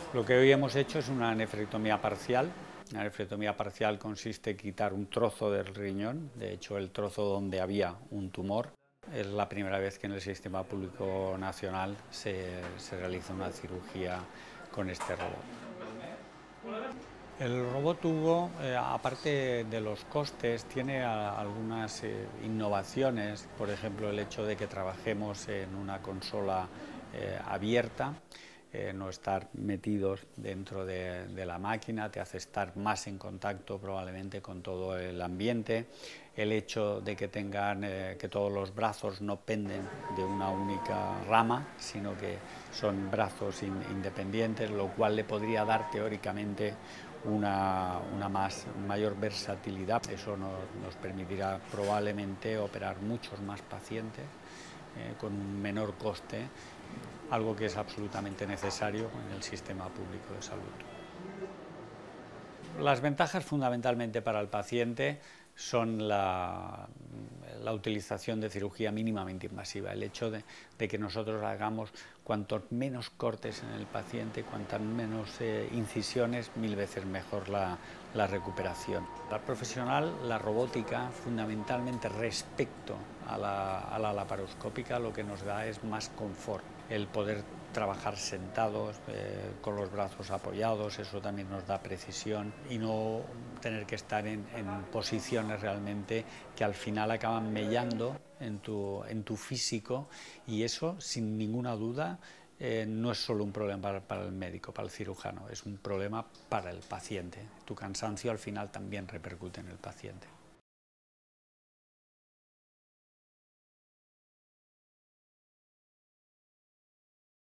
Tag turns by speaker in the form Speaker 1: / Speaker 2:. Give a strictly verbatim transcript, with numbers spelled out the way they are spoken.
Speaker 1: Lo que hoy hemos hecho es una nefrectomía parcial. La nefrectomía parcial consiste en quitar un trozo del riñón, de hecho el trozo donde había un tumor. Es la primera vez que en el Sistema Público Nacional se, se realiza una cirugía con este robot. El robot Hugo, eh, aparte de los costes, tiene a, algunas eh, innovaciones, por ejemplo el hecho de que trabajemos en una consola eh, abierta. Eh, no estar metidos dentro de, de la máquina te hace estar más en contacto probablemente con todo el ambiente. El hecho de que tengan eh, que todos los brazos no penden de una única rama, sino que son brazos in, independientes, lo cual le podría dar teóricamente una, una más, mayor versatilidad. Eso nos, nos permitirá probablemente operar muchos más pacientes eh, con un menor coste, algo que es absolutamente necesario en el sistema público de salud. Las ventajas fundamentalmente para el paciente son la, la utilización de cirugía mínimamente invasiva, el hecho de, de que nosotros hagamos cuantos menos cortes en el paciente, cuantas menos eh, incisiones, mil veces mejor la, la recuperación. La profesional, la robótica, fundamentalmente respecto a la, a la laparoscópica, lo que nos da es más confort, el poder trabajar sentados, eh, con los brazos apoyados, eso también nos da precisión, y no tener que estar en, en posiciones realmente que al final acaban mellando en tu, en tu físico, y eso sin ninguna duda eh, no es solo un problema para, para el médico, para el cirujano, es un problema para el paciente. Tu cansancio al final también repercute en el paciente.